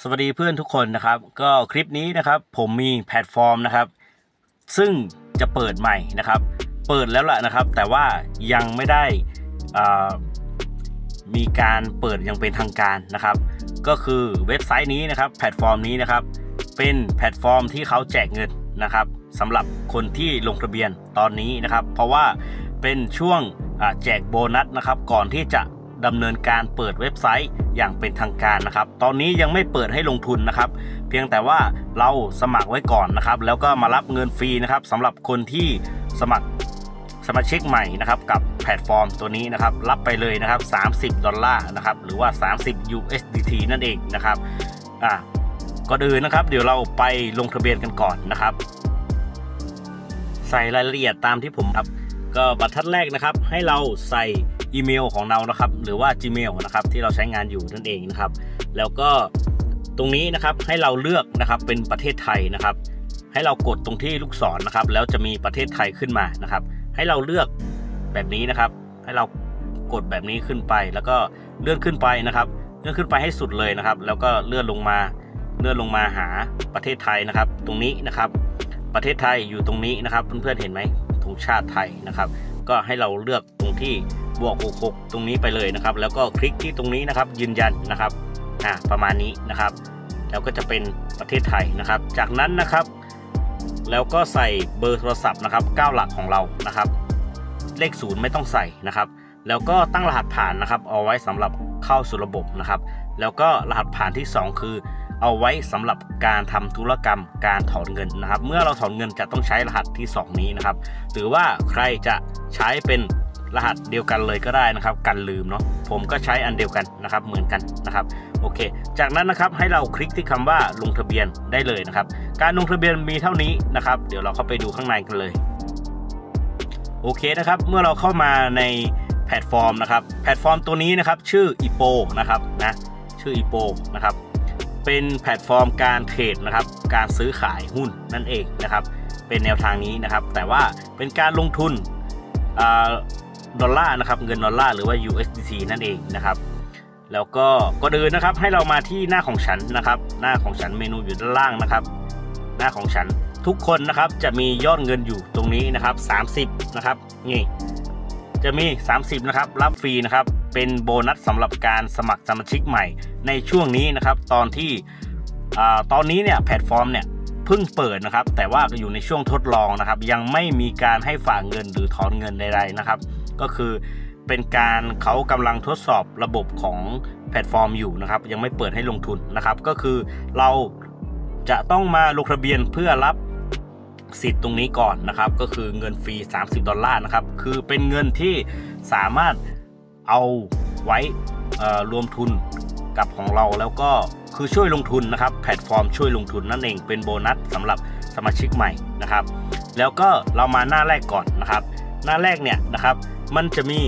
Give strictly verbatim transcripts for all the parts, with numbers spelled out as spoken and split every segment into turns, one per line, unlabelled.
สวัสดีเพื่อนทุกคนนะครับก็คลิปนี้นะครับผมมีแพลตฟอร์มนะครับซึ่งจะเปิดใหม่นะครับเปิดแล้วล่ะนะครับแต่ว่ายังไม่ได้มีการเปิดยังเป็นทางการนะครับก็คือเว็บไซต์นี้นะครับแพลตฟอร์มนี้นะครับเป็นแพลตฟอร์มที่เขาแจกเงินนะครับสำหรับคนที่ลงทะเบียนตอนนี้นะครับเพราะว่าเป็นช่วงแจกโบนัสนะครับก่อนที่จะดำเนินการเปิดเว็บไซต์อย่างเป็นทางการนะครับตอนนี้ยังไม่เปิดให้ลงทุนนะครับเพียงแต่ว่าเราสมัครไว้ก่อนนะครับแล้วก็มารับเงินฟรีนะครับสำหรับคนที่สมัครสมาชิกใหม่นะครับกับแพลตฟอร์มตัวนี้นะครับรับไปเลยนะครับสามสิบดอลลาร์นะครับหรือว่าสามสิบ ยู เอส ดี ที นั่นเองนะครับอ่ะก่อนอื่นนะครับเดี๋ยวเราไปลงทะเบียนกันก่อนนะครับใส่รายละเอียดตามที่ผมครับก็บรรทัดแรกนะครับให้เราใส่อีเมลของเรานะครับหรือว่า Gmail นะครับที่เราใช้งานอยู่นั่นเองนะครับแล้วก็ตรงนี้นะครับให้เราเลือกนะครับเป็นประเทศไทยนะครับให้เรากดตรงที่ลูกศรนะครับแล้วจะมีประเทศไทยขึ้นมานะครับให้เราเลือกแบบนี้นะครับให้เรากดแบบนี้ขึ้นไปแล้วก็เลื่อนขึ้นไปนะครับเลื่อนขึ้นไปให้สุดเลยนะครับแล้วก็เลื่อนลงมาเลื่อนลงมาหาประเทศไทยนะครับตรงนี้นะครับประเทศไทยอยู่ตรงนี้นะครับเพื่อนๆเห็นไหมธงชาติไทยนะครับก็ให้เราเลือกตรงที่บวกหกหกตรงนี้ไปเลยนะครับแล้วก็คลิกที่ตรงนี้นะครับยืนยันนะครับอ่าประมาณนี้นะครับแล้วก็จะเป็นประเทศไทยนะครับจากนั้นนะครับแล้วก็ใส่เบอร์โทรศัพท์นะครับเก้าหลักของเรานะครับเลขศูนย์ไม่ต้องใส่นะครับแล้วก็ตั้งรหัสผ่านนะครับเอาไว้สำหรับเข้าสู่ระบบนะครับแล้วก็รหัสผ่านที่สองคือเอาไว้สำหรับการทำธุรกรรมการถอนเงินนะครับเมื่อเราถอนเงินจะต้องใช้รหัสที่สองนี้นะครับหรือว่าใครจะใช้เป็นรหัสเดียวกันเลยก็ได้นะครับกันลืมเนาะผมก็ใช้อันเดียวกันนะครับเหมือนกันนะครับโอเคจากนั้นนะครับให้เราคลิกที่คำว่าลงทะเบียนได้เลยนะครับการลงทะเบียนมีเท่านี้นะครับเดี๋ยวเราเข้าไปดูข้างในกันเลยโอเคนะครับเมื่อเราเข้ามาในแพลตฟอร์มนะครับแพลตฟอร์มตัวนี้นะครับชื่อ อี โป นะครับนะชื่อ อี โป นะครับเป็นแพลตฟอร์มการเทรดนะครับการซื้อขายหุ้นนั่นเองนะครับเป็นแนวทางนี้นะครับแต่ว่าเป็นการลงทุนดอลลาร์นะครับเงินดอลลาร์หรือว่า ยู เอส ดี ที นั่นเองนะครับแล้วก็ก่อนอื่นนะครับให้เรามาที่หน้าของฉันนะครับหน้าของฉันเมนูอยู่ด้านล่างนะครับหน้าของฉันทุกคนนะครับจะมียอดเงินอยู่ตรงนี้นะครับสามสิบนะครับนี่จะมีสามสิบนะครับรับฟรีนะครับเป็นโบนัสสำหรับการสมัครสมาชิกใหม่ในช่วงนี้นะครับตอนที่ตอนนี้เนี่ยแพลตฟอร์มเนี่ยเพิ่งเปิดนะครับแต่ว่าอยู่ในช่วงทดลองนะครับยังไม่มีการให้ฝากเงินหรือถอนเงินใดๆนะครับก็คือเป็นการเขากำลังทดสอบระบบของแพลตฟอร์มอยู่นะครับยังไม่เปิดให้ลงทุนนะครับก็คือเราจะต้องมาลงทะเบียนเพื่อรับสิทธิ์ตรงนี้ก่อนนะครับก็คือเงินฟรีสามสิบดอลลาร์นะครับคือเป็นเงินที่สามารถเอาไว้รวมทุนกับของเราแล้วก็คือช่วยลงทุนนะครับแพลตฟอร์มช่วยลงทุนนั่นเองเป็นโบนัสสำหรับสมาชิกใหม่นะครับแล้วก็เรามาหน้าแรกก่อนนะครับหน้าแรกเนี่ยนะครับมันจะมี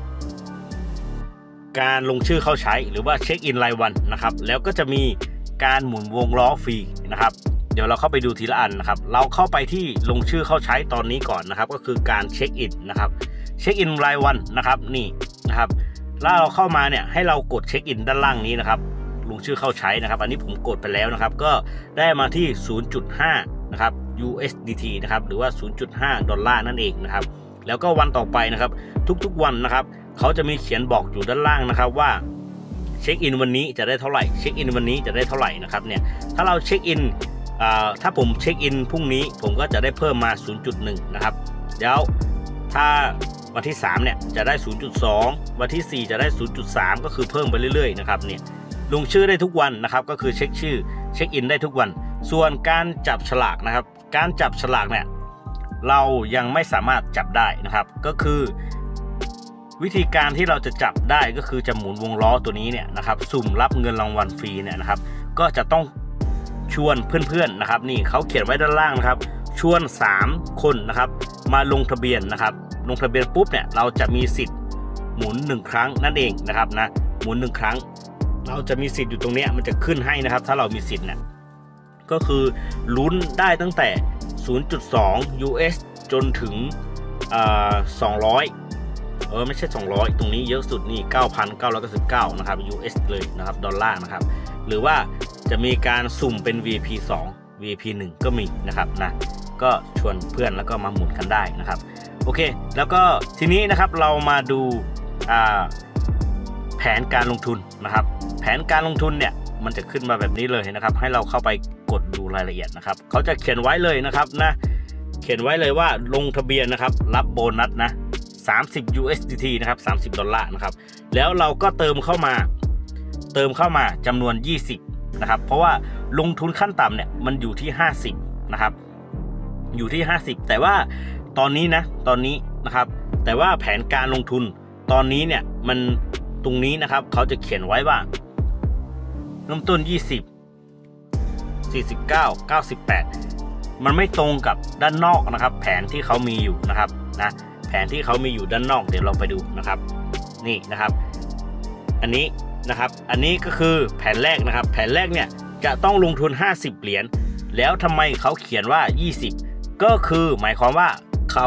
การลงชื่อเข้าใช้หรือว่าเช็คอินรายวันนะครับแล้วก็จะมีการหมุนวงล้อฟรีนะครับเดี๋ยวเราเข้าไปดูทีละอันนะครับเราเข้าไปที่ลงชื่อเข้าใช้ตอนนี้ก่อนนะครับก็คือการเช็คอินนะครับเช็คอินรายวันนะครับนี่นะครับแล้วเราเข้ามาเนี่ยให้เรากดเช็คอินด้านล่างนี้นะครับลงชื่อเข้าใช้นะครับอันนี้ผมกดไปแล้วนะครับก็ได้มาที่ ศูนย์จุดห้า นะครับ ยู เอส ดี ที นะครับหรือว่า ศูนย์จุดห้า ดอลลาร์นั่นเองนะครับแล้วก็วันต่อไปนะครับทุกๆวันนะครับเขาจะมีเขียนบอกอยู่ด้านล่างนะครับว่าเช็คอินวันนี้จะได้เท่าไหร่เช็คอินวันนี้จะได้เท่าไหร่นะครับเนี่ยถ้าเราเช็คอินถ้าผมเช็คอินพรุ่งนี้ผมก็จะได้เพิ่มมา ศูนย์จุดหนึ่ง นะครับแล้วถ้าวันที่สามเนี่ยจะได้ ศูนย์จุดสอง วันที่สี่จะได้ ศูนย์จุดสาม ก็คือเพิ่มไปเรื่อยๆนะครับเนี่ยลงชื่อได้ทุกวันนะครับก็คือเช็คชื่อเช็คอินได้ทุกวันส่วนการจับฉลากนะครับการจับฉลากเนี่ยเรายังไม่สามารถจับได้นะครับก็คือวิธีการที่เราจะจับได้ก็คือจะหมุนวงล้อตัวนี้เนี่ยนะครับสุ่มรับเงินรางวัลฟรีเนี่ยนะครับก็จะต้องชวนเพื่อนๆนะครับนี่เขาเขียนไว้ด้านล่างนะครับชวนสามคนนะครับมาลงทะเบียนนะครับลงทะเบียนปุ๊บเนี่ยเราจะมีสิทธิ์หมุนหนึ่งครั้งนั่นเองนะครับนะหมุนหนึ่งครั้งเราจะมีสิทธิ์อยู่ตรงนี้มันจะขึ้นให้นะครับถ้าเรามีสิทธิ์เนี่ยก็คือลุ้นได้ตั้งแต่ ศูนย์จุดสอง ยู เอส จนถึงสองร้อยเออไม่ใช่สองร้อยตรงนี้เยอะสุดนี่ เก้าพันเก้าร้อยเก้าสิบเก้า นะครับ ยู เอส เลยนะครับดอลลาร์นะครับหรือว่าจะมีการสุ่มเป็น วี พี สอง วี พี หนึ่ง ก็มีนะครับนะก็ชวนเพื่อนแล้วก็มาหมุนกันได้นะครับโอเคแล้วก็ทีนี้นะครับเรามาดูแผนการลงทุนนะครับแผนการลงทุนเนี่ยมันจะขึ้นมาแบบนี้เลยนะครับให้เราเข้าไปกดดูรายละเอียดนะครับเขาจะเขียนไว้เลยนะครับนะเขียนไว้เลยว่าลงทะเบียนนะครับรับโบนัสนะสามสิบ ยู เอส ดี ที นะครับสามสิบดอลลาร์นะครับแล้วเราก็เติมเข้ามาเติมเข้ามาจำนวนยี่สิบนะครับเพราะว่าลงทุนขั้นต่ำเนี่ยมันอยู่ที่ห้าสิบนะครับอยู่ที่ห้าสิบแต่ว่าตอนนี้นะตอนนี้นะครับแต่ว่าแผนการลงทุนตอนนี้เนี่ยมันตรงนี้นะครับเขาจะเขียนไว้ว่าเริ่มต้นยี่สิบ สี่สิบเก้า เก้าสิบแปดมันไม่ตรงกับด้านนอกนะครับแผนที่เขามีอยู่นะครับนะแผนที่เขามีอยู่ด้านนอกเดี๋ยวเราไปดูนะครับนี่นะครับอันนี้นะครับอันนี้ก็คือแผนแรกนะครับแผนแรกเนี่ยจะต้องลงทุนห้าสิบเหรียญแล้วทำไมเขาเขียนว่ายี่สิบก็คือหมายความว่าเขา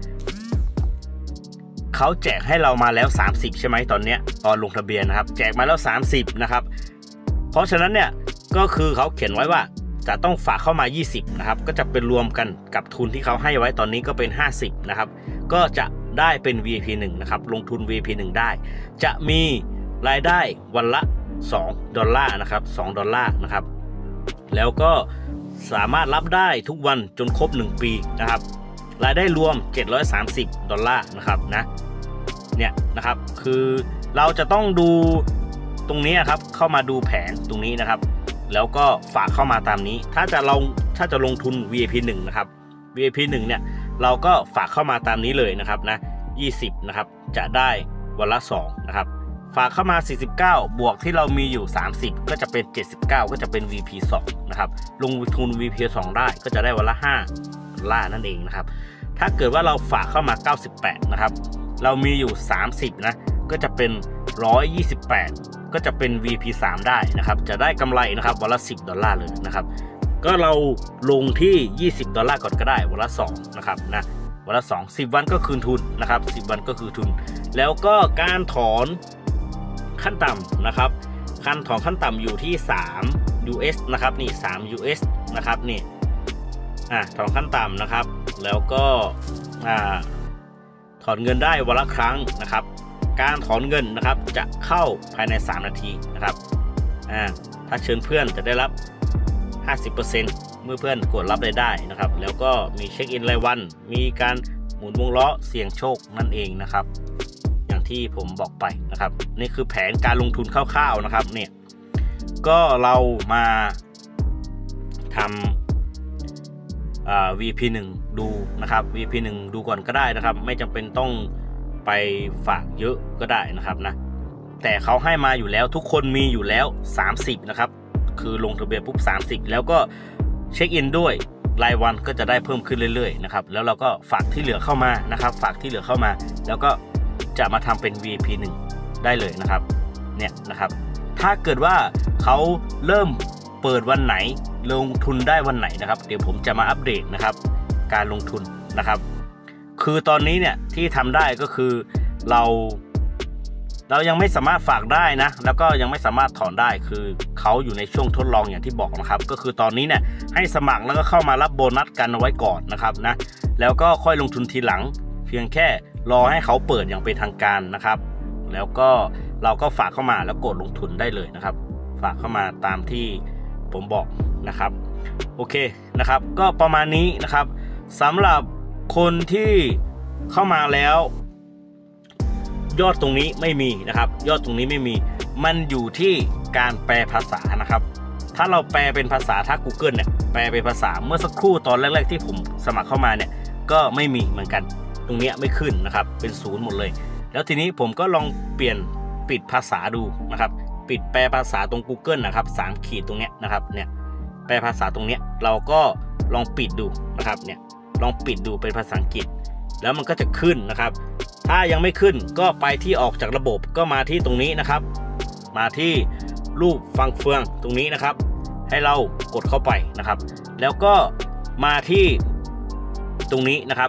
เขาแจกให้เรามาแล้วสามสิบใช่ไหมตอนเนี้ยตอนลงทะเบียนนะครับแจกมาแล้วสามสิบนะครับเพราะฉะนั้นเนี่ยก็คือเขาเขียนไว้ว่าจะต้องฝากเข้ามายี่สิบนะครับก็จะเป็นรวมกันกับทุนที่เขาให้ไว้ตอนนี้ก็เป็นห้าสิบนะครับก็จะได้เป็น วี ไอ พี หนึ่งนะครับลงทุน วี ไอ พี หนึ่งได้จะมีรายได้วันละสองดอลลาร์นะครับสองดอลลาร์นะครับแล้วก็สามารถรับได้ทุกวันจนครบหนึ่งปีนะครับรายได้รวมเจ็ดร้อยสามสิบดอลลาร์นะครับนะเนี่ยนะครับคือเราจะต้องดูตรงนี้ครับเข้ามาดูแผนตรงนี้นะครับแล้วก็ฝากเข้ามาตามนี้ถ้าจะลงถ้าจะลงทุน วี ไอ พี หนึ่งนะครับ วี ไอ พี หนึ่งเนี่ยเราก็ฝากเข้ามาตามนี้เลยนะครับนะยี่สิบนะครับจะได้วันละสองนะครับฝากเข้ามาสี่สิบเก้าบวกที่เรามีอยู่สามสิบก็จะเป็นเจ็ดสิบเก้าก็จะเป็น วี พี สองนะครับลงทุน วี พี สองได้ก็จะได้วันละห้าดอลลาร์นั่นเองนะครับถ้าเกิดว่าเราฝากเข้ามาเก้าสิบแปดนะครับเรามีอยู่สามสิบนะก็จะเป็นหนึ่งร้อยยี่สิบแปดก็จะเป็น วี พี สามได้นะครับจะได้กำไรนะครับวันละสิบดอลลาร์เลยนะครับก็เราลงที่ยี่สิบดอลลาร์ก่อนก็ได้วันละสองนะครับนะวันละสอง สิบวันก็คืนทุนนะครับสิบวันก็คือทุนแล้วก็การถอนขั้นต่ำนะครับการถอนขั้นต่ำอยู่ที่สาม ยู เอส นะครับนี่สาม ยู เอส นะครับนี่อ่ะถอนขั้นต่ำนะครับแล้วก็อ่าถอนเงินได้วันละครั้งนะครับการถอนเงินนะครับจะเข้าภายในสามนาทีนะครับอ่าถ้าเชิญเพื่อนจะได้รับ ห้าสิบเปอร์เซ็นต์ เมื่อเพื่อนกดรับได้ได้นะครับแล้วก็มีเช็คอินรายวันมีการหมุนวงล้อเสี่ยงโชคนั่นเองนะครับอย่างที่ผมบอกไปนะครับนี่คือแผนการลงทุนคร่าวๆนะครับเนี่ยก็เรามาทำอ่า วี พี หนึ่ง ดูนะครับ วี พี หนึ่ง ดูก่อนก็ได้นะครับไม่จำเป็นต้องไปฝากเยอะก็ได้นะครับนะแต่เขาให้มาอยู่แล้วทุกคนมีอยู่แล้วสามสิบนะครับคือลงทะเบียนปุ๊บสามสิบแล้วก็เช็คอินด้วยรายวันก็จะได้เพิ่มขึ้นเรื่อยๆนะครับแล้วเราก็ฝากที่เหลือเข้ามานะครับฝากที่เหลือเข้ามาแล้วก็จะมาทำเป็น วี ไอ พี หนึ่ง ได้เลยนะครับเนี่ยนะครับถ้าเกิดว่าเขาเริ่มเปิดวันไหนลงทุนได้วันไหนนะครับเดี๋ยวผมจะมาอัปเดตนะครับการลงทุนนะครับคือตอนนี้เนี่ยที่ทำได้ก็คือเราเรายังไม่สามารถฝากได้นะแล้วก็ยังไม่สามารถถอนได้คือเขาอยู่ในช่วงทดลองอย่างที่บอกนะครับก็คือตอนนี้เนี่ยให้สมัครแล้วก็เข้ามารับโบนัสกันเอาไว้ก่อนนะครับนะแล้วก็ค่อยลงทุนทีหลังเพียงแค่รอให้เขาเปิดอย่างเป็นทางการนะครับแล้วก็เราก็ฝากเข้ามาแล้วกดลงทุนได้เลยนะครับฝากเข้ามาตามที่ผมบอกนะครับโอเคนะครับก็ประมาณนี้นะครับสำหรับคนที่เข้ามาแล้วยอดตรงนี้ไม่มีนะครับยอดตรงนี้ไม่มีมันอยู่ที่การแปลภาษานะครับถ้าเราแปลเป็นภาษาถ้า Google เนี่ยแปลเป็นภาษาเมื่อสักครู่ตอนแรกๆที่ผมสมัครเข้ามาเนี่ยก็ไม่มีเหมือนกันตรงนี้ไม่ขึ้นนะครับเป็นศูนย์หมดเลยแล้วทีนี้ผมก็ลองเปลี่ยนปิดภาษาดูนะครับปิดแปลภาษาตรง Google นะครับสามขีดตรงเนี้ยนะครับเนี่ยแปลภาษาตรงเนี้ยเราก็ลองปิดดูนะครับเนี่ยลองปิดดูเป็นภาษาอังกฤษแล้วมันก็จะขึ้นนะครับถ้ายังไม่ขึ้นก็ไปที่ออกจากระบบก็มาที่ตรงนี้นะครับมาที่รูปฟังเฟืองตรงนี้นะครับให้เรากดเข้าไปนะครับแล้วก็มาที่ตรงนี้นะครับ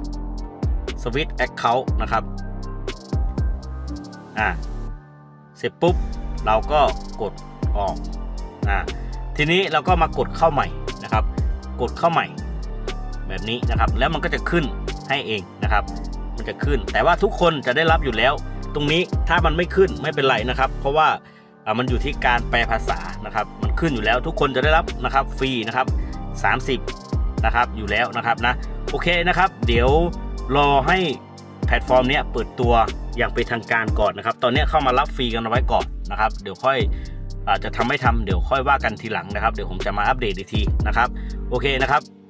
Switch Account นะครับอ่าเสร็จปุ๊บเราก็กดออกอ่าทีนี้เราก็มากดเข้าใหม่นะครับ กดเข้าใหม่แบบนี้นะครับแล้วมันก็จะขึ้นให้เองนะครับมันจะขึ้นแต่ว่าทุกคนจะได้รับอยู่แล้วตรงนี้ถ้ามันไม่ขึ้นไม่เป็นไรนะครับเพราะว่ามันอยู่ที่การแปลภาษานะครับมันขึ้นอยู่แล้วทุกคนจะได้รับนะครับฟรีนะครับสามสิบนะครับอยู่แล้วนะครับนะโอเคนะครับเดี๋ยวรอให้แพลตฟอร์มนี้เปิดตัวอย่างเป็นทางการก่อนนะครับตอนนี้เข้ามารับฟรีกันเอาไว้ก่อนนะครับเดี๋ยวค่อยอาจจะทำไม่ทำเดี๋ยวค่อยว่ากันทีหลังนะครับเดี๋ยวผมจะมาอัปเดตอีกทีนะครับโอเคนะครับ